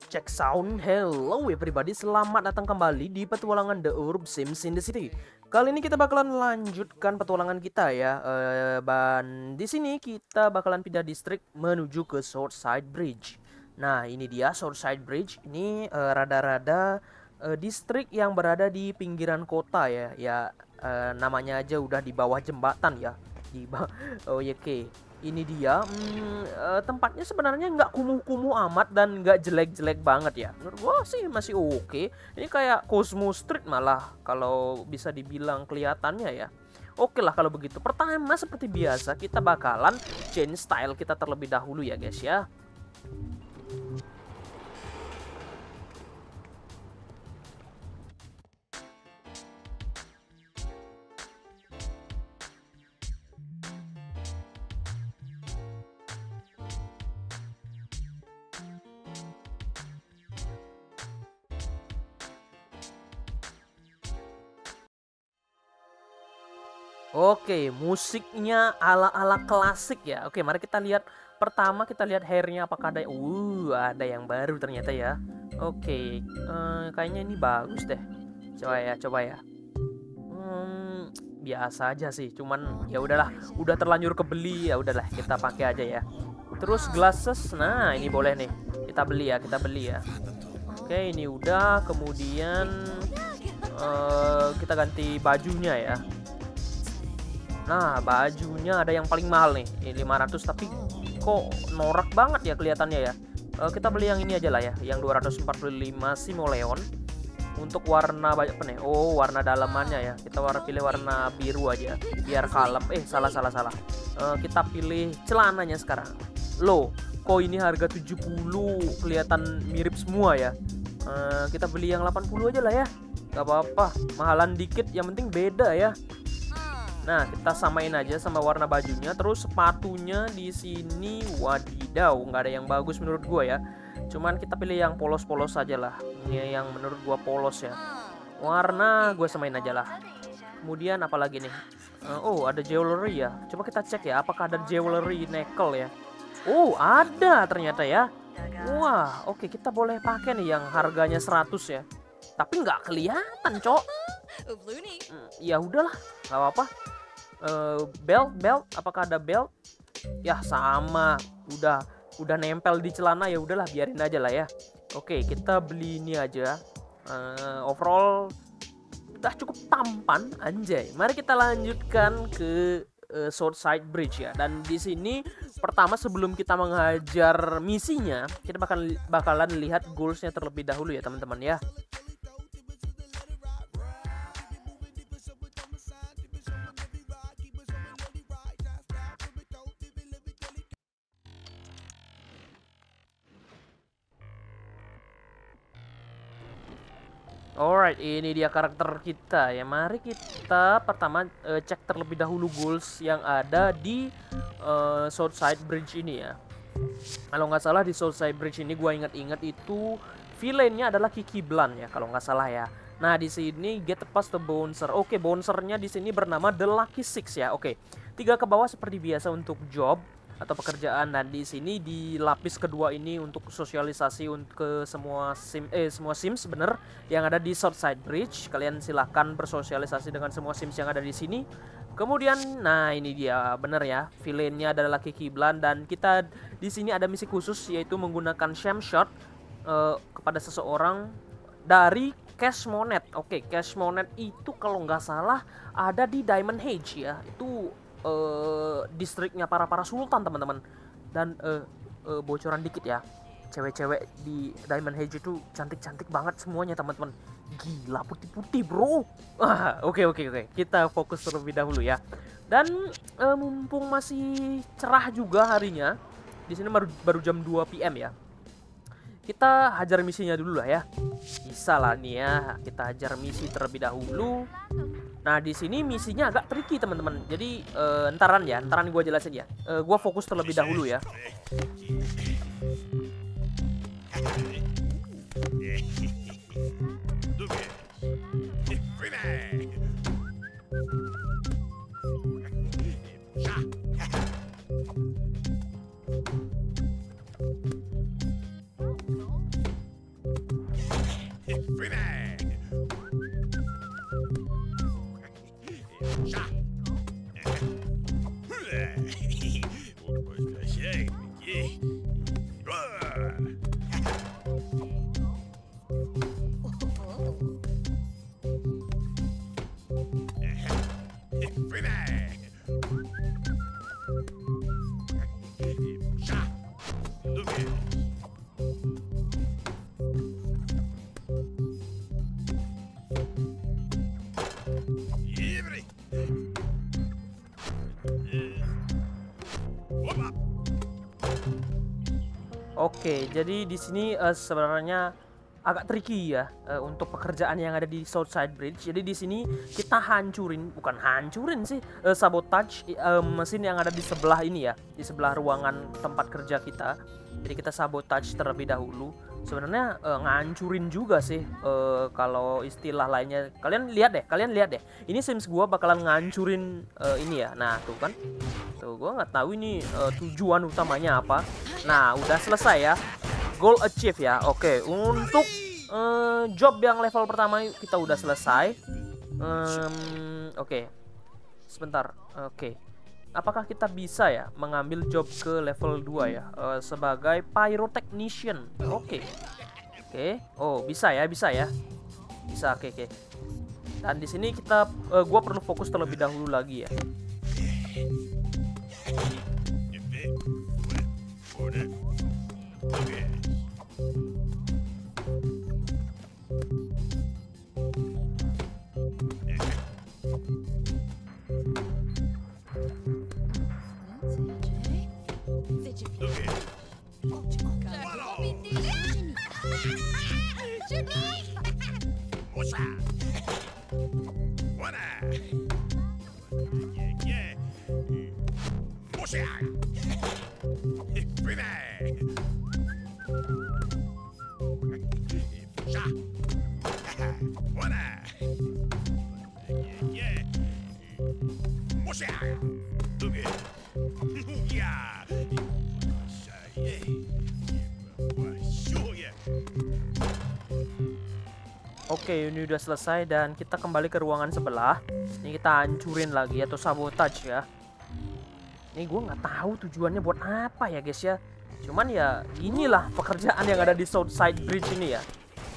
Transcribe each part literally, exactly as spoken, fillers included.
Check sound. Hello everybody, selamat datang kembali di petualangan The Urb Sims in the City. Kali ini kita bakalan lanjutkan petualangan kita ya. Eh, dan di sini kita bakalan pindah distrik menuju ke Sworddside Bridge. Nah, ini dia Sworddside Bridge. Ini eh, rada-rada eh, distrik yang berada di pinggiran kota ya. Ya eh, namanya aja udah di bawah jembatan ya. Di bawah. Oh ya, oke. Okay. Ini dia hmm, uh, tempatnya sebenarnya nggak kumuh-kumuh amat dan nggak jelek-jelek banget ya. Menurut gua sih masih oke. Okay. Ini kayak Cosmo Street malah kalau bisa dibilang kelihatannya ya. Oke lah kalau begitu. Pertama seperti biasa kita bakalan change style kita terlebih dahulu ya guys ya. Oke, musiknya ala-ala klasik ya. Oke, mari kita lihat. Pertama kita lihat hairnya apakah ada. Uh, ada yang baru ternyata ya. Oke, eh, kayaknya ini bagus deh. Coba ya, coba ya. Hmm, biasa aja sih. Cuman ya udahlah, udah terlanjur kebeli ya udahlah kita pakai aja ya. Terus glasses, nah ini boleh nih. Kita beli ya, kita beli ya. Oke, ini udah. Kemudian uh, kita ganti bajunya ya. Nah, bajunya ada yang paling mahal nih, ini lima ratus, tapi kok norak banget ya kelihatannya ya. E, kita beli yang ini aja lah ya, yang dua ratus empat puluh lima Simoleon. Untuk warna banyak apa nih? Oh, warna dalamannya ya. Kita warna pilih warna biru aja, biar kalem. Eh, salah salah salah. E, kita pilih celananya sekarang. Loh, kok ini harga tujuh puluh, kelihatan mirip semua ya. E, kita beli yang delapan puluh aja lah ya. Gak apa-apa, mahalan dikit, yang penting beda ya. Nah, kita samain aja sama warna bajunya. Terus sepatunya di sini, wadidaw, nggak ada yang bagus menurut gua ya. Cuman kita pilih yang polos-polos aja lah. Ini yang menurut gua polos ya. Warna gua samain aja lah. Kemudian apa lagi nih? Uh, oh, ada jewelry ya. Coba kita cek ya, apakah ada jewelry necklace ya. Oh, ada ternyata ya. Wah, oke, kita boleh pakai nih yang harganya seratus ya. Tapi nggak kelihatan, Cok. Hmm, ya udahlah, nggak apa-apa. Uh, belt, belt, apakah ada belt? Ya sama, udah, udah nempel di celana ya udahlah, biarin aja lah ya. Oke, kita beli ini aja. Uh, overall, udah cukup tampan, anjay. Mari kita lanjutkan ke uh, Sworddside Bridge ya. Dan di sini pertama sebelum kita menghajar misinya, kita bakal bakalan lihat goalsnya terlebih dahulu ya teman-teman ya. Alright, ini dia karakter kita ya. Mari kita pertama uh, cek terlebih dahulu goals yang ada di uh, Sworddside Bridge ini ya. Kalau nggak salah di Sworddside Bridge ini gua ingat-ingat itu villainnya adalah Kiki Blunt ya, kalau nggak salah ya. Nah, di sini get past the bouncer. Oke, bouncernya di sini bernama The Lucky Six ya. Oke. Tiga ke bawah seperti biasa untuk job atau pekerjaan, dan di sini di lapis kedua ini untuk sosialisasi untuk ke semua sim eh semua sims bener yang ada di Sworddside Bridge. Kalian silahkan bersosialisasi dengan semua sims yang ada di sini. Kemudian nah ini dia bener ya, villainnya adalah Kiki Blunt, dan kita di sini ada misi khusus yaitu menggunakan sham shot uh, kepada seseorang dari Cash Monet. Oke, Cash Monet itu kalau nggak salah ada di Diamond Hedge ya. Itu Uh, distriknya para para sultan teman-teman. Dan uh, uh, bocoran dikit ya, cewek-cewek di Diamond Hedge itu cantik-cantik banget semuanya teman-teman. Gila, putih-putih bro. Ah, oke oke oke, kita fokus terlebih dahulu ya. Dan uh, mumpung masih cerah juga harinya, di sini baru baru jam dua P M ya. Kita hajar misinya dulu lah ya. Bisa lah nih ya, kita hajar misi terlebih dahulu. Nah, di sini misinya agak tricky teman-teman. Jadi uh, entaran ya, entaran gue jelasin ya. Uh, gue fokus terlebih dahulu ya. Oke, jadi di sini uh, sebenarnya agak tricky ya uh, untuk pekerjaan yang ada di Southside Bridge. Jadi di sini kita hancurin, bukan hancurin sih, uh, sabotage uh, mesin yang ada di sebelah ini ya, di sebelah ruangan tempat kerja kita. Jadi kita sabotage terlebih dahulu. Sebenarnya uh, ngancurin juga sih uh, kalau istilah lainnya. Kalian lihat deh, kalian lihat deh. Ini Sims gua bakalan ngancurin uh, ini ya. Nah, tuh kan. Tuh gua nggak tahu ini uh, tujuan utamanya apa. Nah, udah selesai ya. Goal achieve ya. Oke, untuk uh, job yang level pertama kita udah selesai. Um, Oke. Sebentar. Oke. Apakah kita bisa ya mengambil job ke level dua ya uh, sebagai pyrotechnician? Oke. Okay. Oke. Okay. Oh, bisa ya, bisa ya. Bisa, oke, okay, oke. Okay. Dan di sini kita uh, gua perlu fokus terlebih dahulu lagi ya. Oke, ini udah selesai dan kita kembali ke ruangan sebelah. Ini kita hancurin lagi atau sabotage ya. Ini gue nggak tahu tujuannya buat apa ya guys ya. Cuman ya inilah pekerjaan yang ada di Southside Bridge ini ya.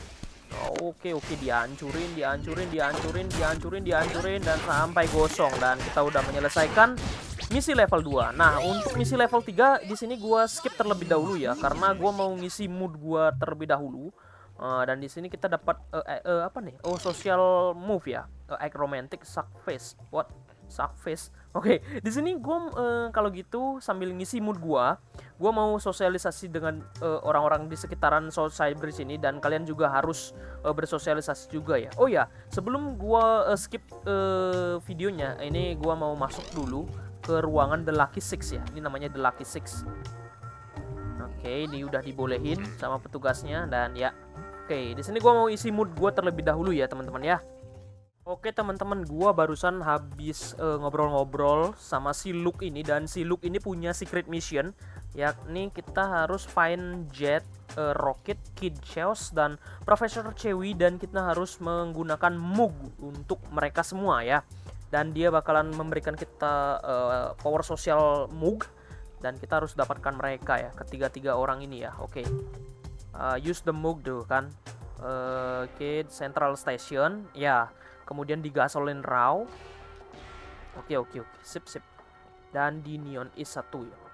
Oke oke dihancurin, dihancurin, dihancurin, dihancurin, dihancurin dan sampai gosong dan kita udah menyelesaikan misi level dua. Nah, untuk misi level tiga di sini gua skip terlebih dahulu ya karena gua mau ngisi mood gua terlebih dahulu. Uh, dan di sini kita dapat uh, uh, apa nih? Oh, social move ya. Uh, act romantic suck face. What? Suck face. Oke, okay. Di sini gue uh, kalau gitu sambil ngisi mood gue, gue mau sosialisasi dengan orang-orang uh, di sekitaran Southside Bridge ini dan kalian juga harus uh, bersosialisasi juga ya. Oh ya, sebelum gue uh, skip uh, videonya, ini gue mau masuk dulu ke ruangan The Lucky Six ya. Ini namanya The Lucky Six. Oke, okay, ini udah dibolehin sama petugasnya dan ya. Oke, okay, di sini gue mau isi mood gue terlebih dahulu ya teman-teman ya. Oke teman-teman, gua barusan habis ngobrol-ngobrol uh, sama si Luke ini dan si Luke ini punya secret mission, yakni kita harus find Jet, uh, Rocket, Kid Chaos dan Profesor Chewie dan kita harus menggunakan Moog untuk mereka semua ya. Dan dia bakalan memberikan kita uh, power sosial Moog dan kita harus dapatkan mereka ya, ketiga-tiga orang ini ya. Oke, uh, use the Moog tuh kan, uh, Kid Central Station ya. Kemudian di gasolin raw. Oke oke oke sip sip. Dan di neon east satu ya.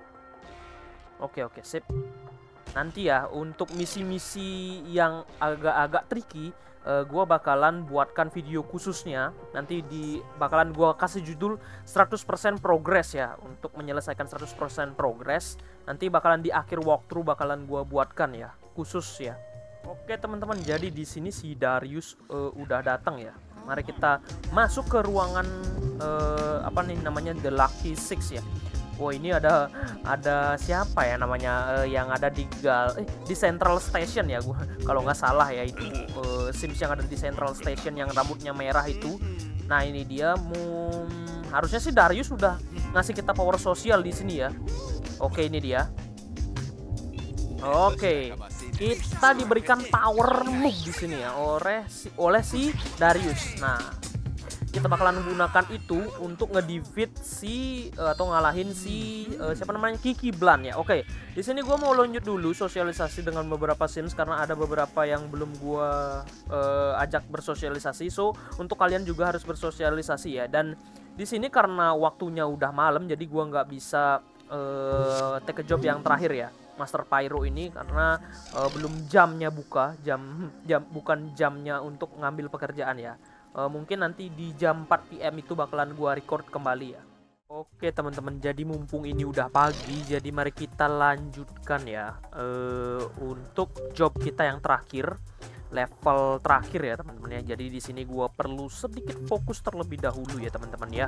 Oke oke sip. Nanti ya untuk misi-misi yang agak-agak tricky, uh, gua bakalan buatkan video khususnya. Nanti di bakalan gua kasih judul seratus persen progress ya, untuk menyelesaikan seratus persen progress. Nanti bakalan di akhir walkthrough bakalan gua buatkan ya, khusus ya. Oke teman-teman, jadi di sini si Darius uh, udah datang ya. Mari kita masuk ke ruangan uh, apa nih namanya The Lucky Six ya. Wah, ini ada ada siapa ya namanya uh, yang ada di gal eh, di Central Station ya, gua kalau nggak salah ya itu uh, Sims yang ada di Central Station yang rambutnya merah itu. Nah ini dia, mum, harusnya sih Darius sudah ngasih kita power sosial di sini ya. Oke ini dia. Oke. kita diberikan power move di sini ya oleh si oleh si Darius. Nah, kita bakalan menggunakan itu untuk ngedefeat si uh, atau ngalahin si uh, siapa namanya Kiki Blan ya. Oke, di sini gua mau lanjut dulu sosialisasi dengan beberapa sims karena ada beberapa yang belum gua uh, ajak bersosialisasi. So, untuk kalian juga harus bersosialisasi ya. Dan di sini karena waktunya udah malam jadi gua nggak bisa uh, take a job yang terakhir ya. Master Pyro ini karena uh, belum jamnya buka, jam jam bukan jamnya untuk ngambil pekerjaan ya. Uh, mungkin nanti di jam empat P M itu bakalan gua record kembali ya. Oke teman-teman, jadi mumpung ini udah pagi, jadi mari kita lanjutkan ya uh, untuk job kita yang terakhir, level terakhir ya teman-teman ya. Jadi di sini gua perlu sedikit fokus terlebih dahulu ya teman-teman ya.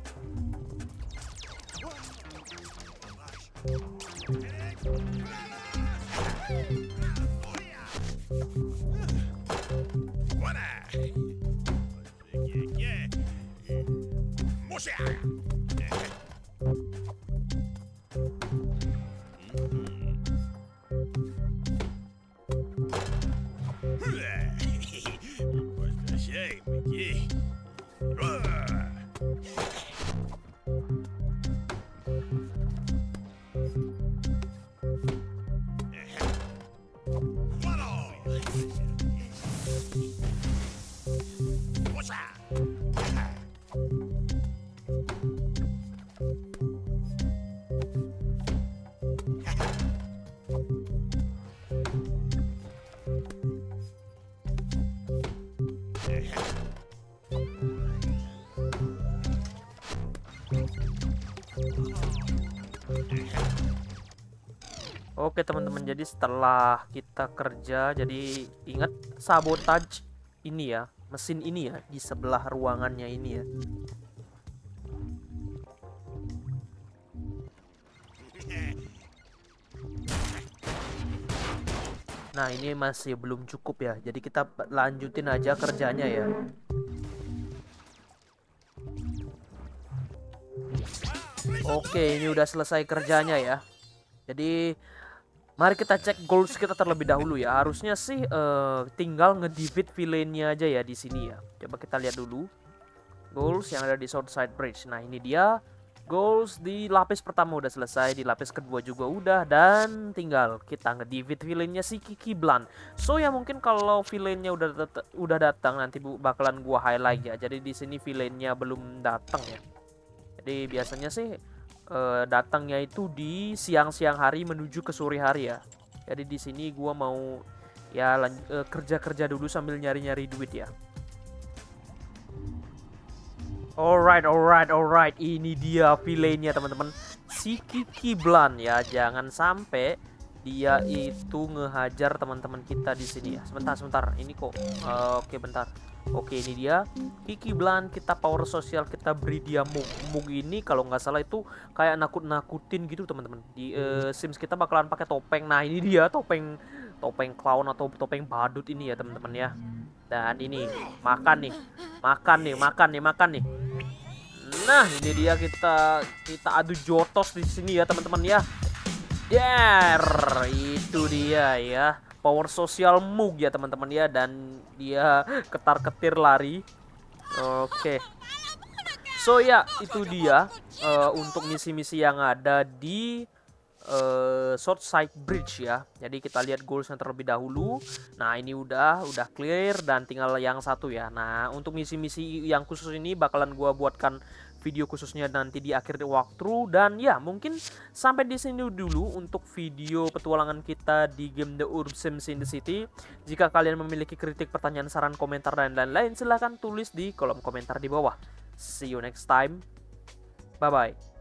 Oke teman-teman, jadi setelah kita kerja, jadi ingat sabotage ini ya, mesin ini ya, di sebelah ruangannya ini ya. Nah ini masih belum cukup ya, jadi kita lanjutin aja kerjanya ya. Oke, ini udah selesai kerjanya ya. Jadi mari kita cek goals kita terlebih dahulu ya. Harusnya sih uh, tinggal ngedefeat villainnya aja ya di sini ya. Coba kita lihat dulu goals yang ada di Southside Bridge. Nah ini dia goals di lapis pertama udah selesai, di lapis kedua juga udah, dan tinggal kita ngedefeat villainnya si Kiki Blan. So ya mungkin kalau villainnya udah dat udah datang nanti bakalan gua highlight ya. Jadi di sini villainnya belum datang ya. Jadi biasanya sih Uh, datangnya itu di siang-siang hari menuju ke sore hari ya. Jadi di sini gua mau ya kerja-kerja uh, dulu sambil nyari-nyari duit ya. Alright, alright, alright. Ini dia villainnya teman-teman, si Kiki Blan ya. Jangan sampai dia itu ngehajar teman-teman kita di sini ya. Sebentar, sebentar. Ini kok. Uh, Oke, okay, bentar. Oke, ini dia Kiki Blan. Kita power sosial, kita beri dia mug. Mug ini kalau nggak salah itu kayak nakut-nakutin gitu teman-teman. Di uh, Sims kita bakalan pakai topeng. Nah ini dia topeng topeng clown atau topeng badut ini ya teman-teman ya. Dan ini makan nih, makan nih, makan nih, makan nih. Nah ini dia kita kita adu jotos di sini ya teman-teman ya. Der, itu dia ya. Power sosial mug ya teman-teman ya, dan dia ketar-ketir lari. Oke. So ya itu dia uh, untuk misi-misi yang ada di uh, Southside Bridge ya. Jadi kita lihat goalsnya terlebih dahulu. Nah ini udah udah clear dan tinggal yang satu ya. Nah untuk misi-misi yang khusus ini bakalan gua buatkan video khususnya nanti di akhir walkthrough. Dan ya mungkin sampai di sini dulu untuk video petualangan kita di game The Urban Sims in the City. Jika kalian memiliki kritik, pertanyaan, saran, komentar, dan lain-lain silahkan tulis di kolom komentar di bawah. See you next time. Bye bye.